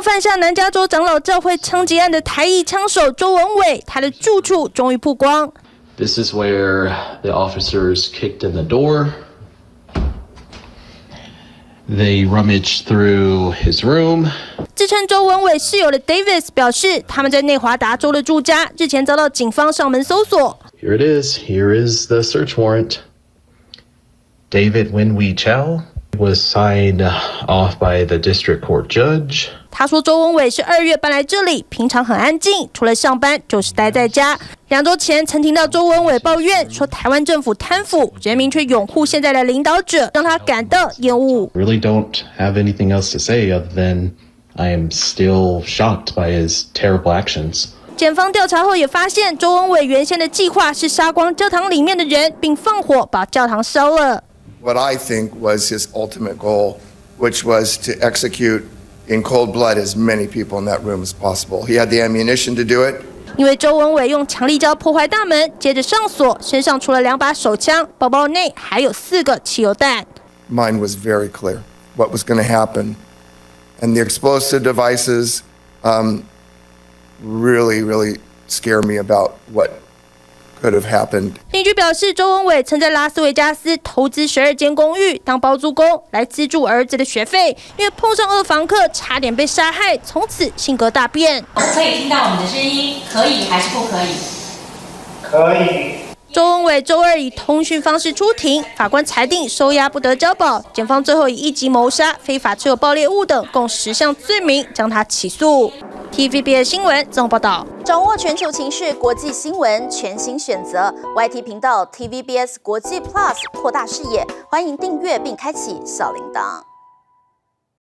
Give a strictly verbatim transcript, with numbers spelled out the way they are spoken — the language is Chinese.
犯下南加州长老教会枪击案的台裔枪手周文伟，他的住处终于曝光。 This is where the officers kicked in the door. They rummaged through his room. 自称周文伟室友的 Davis 表示，他们在内华达州的住家日前遭到警方上门搜索。 Here it is. Here is the search warrant. David Winwee Chow was signed off by the district court judge. 他说，周文伟是二月搬来这里，平常很安静，除了上班就是待在家。两周前曾听到周文伟抱怨说，台湾政府贪腐，人民却拥护现在的领导者，让他感到厌恶。 Really don't have anything else to say other than I am still shocked by his terrible actions. 检方调查后也发现，周文伟原先的计划是杀光教堂里面的人，并放火把教堂烧了。 What I think was his ultimate goal, which was to execute in cold blood as many people in that room as possible. He had the ammunition to do it. 因为周文伟用强力胶破坏大门，接着上锁，身上除了两把手枪，包包内还有四个汽油弹。 Mine was very clear what was going to happen, and the explosive devices um, really, really scare me about what could have happened. 邻居表示，周文伟曾在拉斯维加斯投资十二间公寓当包租公，来资助儿子的学费。因为碰上恶房客，差点被杀害，从此性格大变。 可以听到我们的声音，可以还是不可以？ 可以。 周文伟周二以通讯方式出庭，法官裁定收押不得交保。检方最后以一级谋杀、非法持有爆裂物等共十项罪名将他起诉。T V B S 新闻综合报道， 掌握全球情势、国际新闻，全新选择 Y T 频道 T V B S 国际 Plus， 扩大视野。欢迎订阅并开启小铃铛。